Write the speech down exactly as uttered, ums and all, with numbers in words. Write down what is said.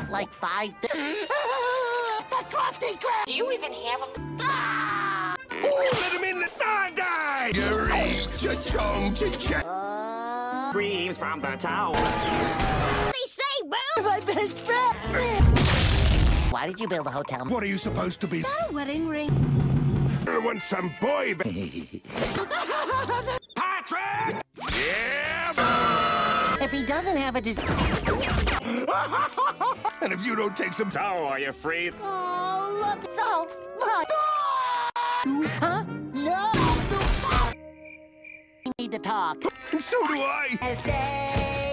like five... The crusty crab! Do you even have a... Ah! Oh, let him in the side! Yuri, cha-chong, cha-cha... Uh... Screams from the tower. What do you say, boo? My best friend! Why did you build a hotel? What are you supposed to be? Not a wedding ring. I want some boy... Patrick! Yeah! If he doesn't have a disease... And if you don't take some... So, are you free? Oh, look, so... Huh? No! We need to talk. So do I! Stay.